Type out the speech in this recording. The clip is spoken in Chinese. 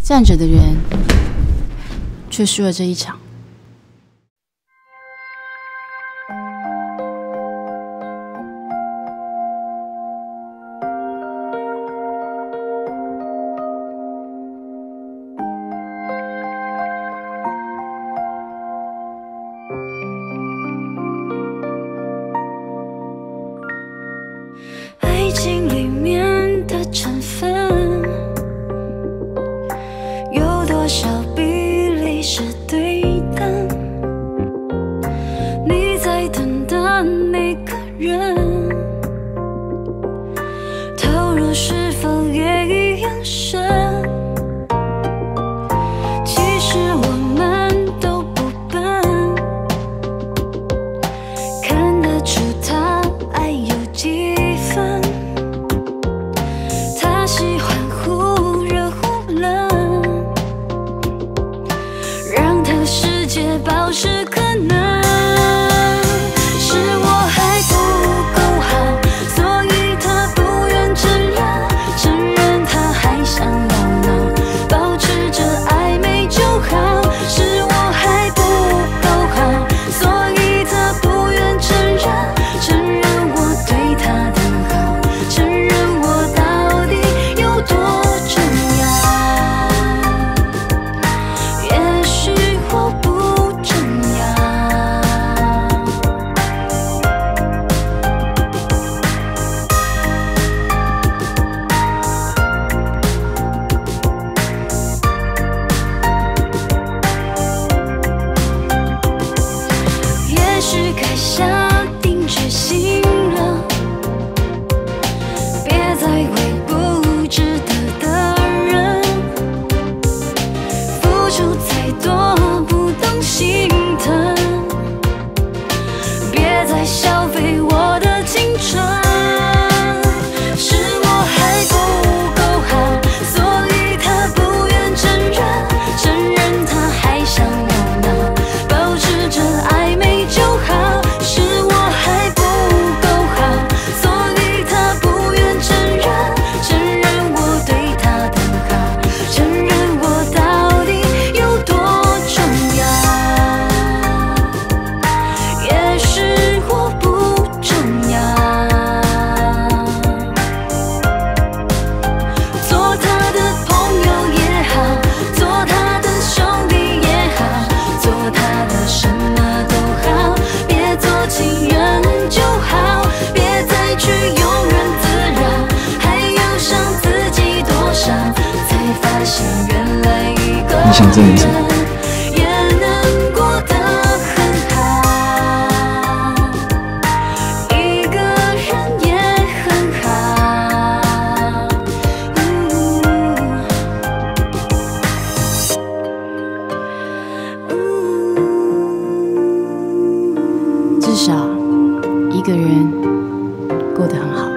站着的人却输了这一场。 爱情里面的成分，有多少比例是对的？你在等的那个人，投入是否也一样深？其实我们都不笨，看得出他爱有几分。他喜欢忽热忽冷，让他世界保持可能。是我还不够好，所以他不愿承认他还想要闹，保持着暧昧就好。是我还不够好，所以他不愿承认我对他的好，承认我到底有多重要。也许我不重要。也许该下定决心了，别再为不值得的人付出再多，不懂心疼，别再消费我的青春。是我还不够好，所以他不愿承认他还想要闹，保持着暧昧就好。是我还不够好，所以他不愿承认我对他的好，承认我到底有多重要。也许我不重要。做他的朋友也好，做他的兄弟也好，做他的什么都好，别做情人就好，别再去庸人自扰，还要想自己多少，才发现原来一个你想证明什么？ 人也能过得很好，一个人也很好。 至少一个人过得很好。